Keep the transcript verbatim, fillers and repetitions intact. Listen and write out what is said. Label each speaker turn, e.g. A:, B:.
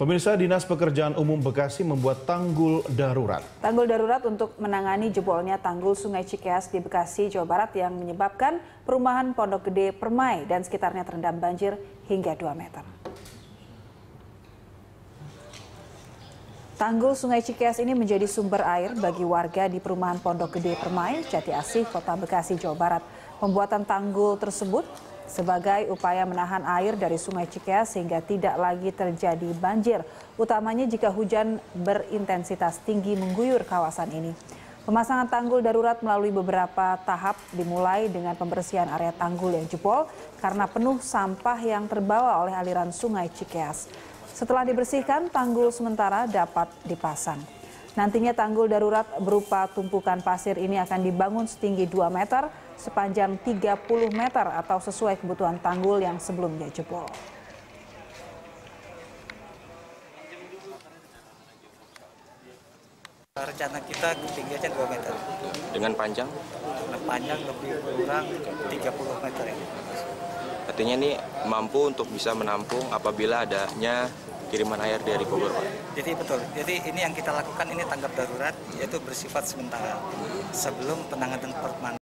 A: Pemirsa, Dinas Pekerjaan Umum Bekasi membuat tanggul darurat.
B: Tanggul darurat untuk menangani jebolnya tanggul Sungai Cikeas di Bekasi, Jawa Barat yang menyebabkan perumahan Pondok Gede Permai dan sekitarnya terendam banjir hingga dua meter. Tanggul Sungai Cikeas ini menjadi sumber air bagi warga di perumahan Pondok Gede Permai, Jati Asih, Kota Bekasi, Jawa Barat. Pembuatan tanggul tersebut sebagai upaya menahan air dari Sungai Cikeas sehingga tidak lagi terjadi banjir, utamanya jika hujan berintensitas tinggi mengguyur kawasan ini. Pemasangan tanggul darurat melalui beberapa tahap, dimulai dengan pembersihan area tanggul yang jebol karena penuh sampah yang terbawa oleh aliran Sungai Cikeas. Setelah dibersihkan, tanggul sementara dapat dipasang. Nantinya tanggul darurat berupa tumpukan pasir ini akan dibangun setinggi dua meter, sepanjang tiga puluh meter atau sesuai kebutuhan tanggul yang sebelumnya jebol.
C: Rencana kita ketinggiannya dua meter.
D: Dengan panjang?
C: Dengan panjang lebih kurang tiga puluh meter ya.
D: Artinya ini mampu untuk bisa menampung apabila adanya kiriman air dari Bogor, Pak.
C: Jadi betul. Jadi ini yang kita lakukan ini tanggap darurat, yaitu bersifat sementara sebelum penanganan permanen.